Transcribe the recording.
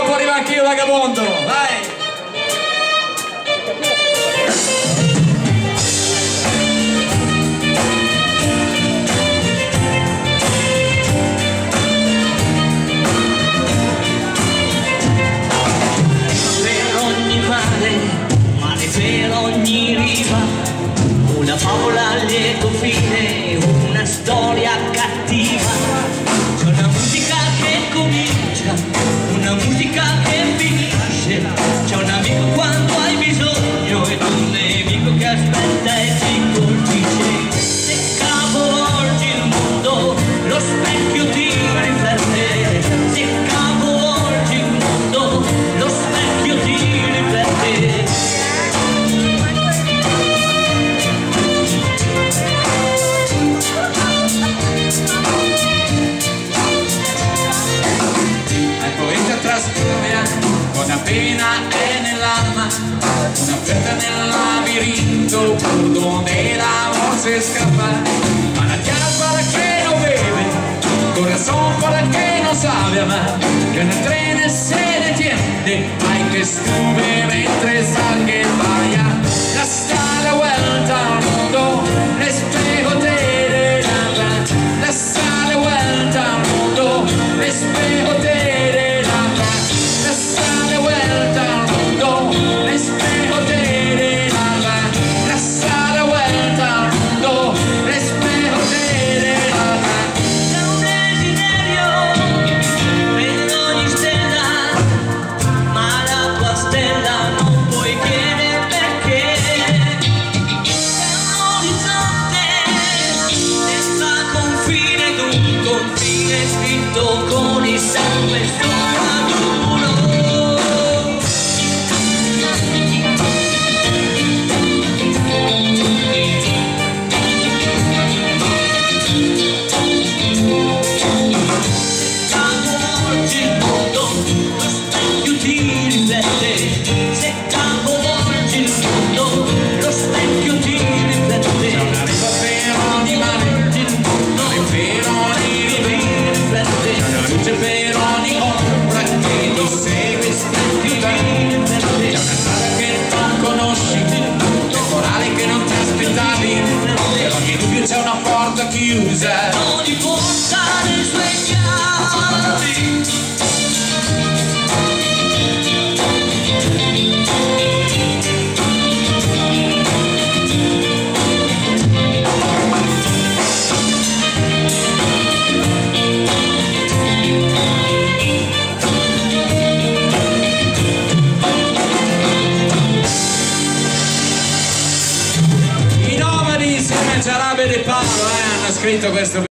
dopo arrivo anch'io vagabondo, vai! Per ogni riva, una favola a lieto fine, una storia cattiva. C'è una musica che comincia, una musica che finisce. C'è un amico quando hai bisogno ed un nemico che aspetta e ti colpisce. Se capovolgi il mondo, lo specchio ti riflette. Se capovolgi il mondo, lo specchio ti riflette. Una pena è nell'anima, una fiata nel labirinto, por donde la voce escapa. Manantial para el que no bebe, corazón para el que no sabe amar. Que en el tren se detiene, hay que sube mentre salga y vaya. Hasta la vuelta al mundo, el espejo te delata. Hasta la vuelta al mundo, el espejo te delata. Scritto con il sangue sott'aduro. Capovolgi il mondo, lo specchio ti riflette. Se capovolgi il mondo, lo specchio ti riflette. C'è una riva per ogni mare, per ogni riva, luce per ogni ombra che ti segue splendiva. C'è una strada che non conosci, temporale che non ti aspettavi. Per ogni dubbio c'è una porta chiusa, ogni porta nei suoi chiavi. Jarabe de Palo hanno scritto questo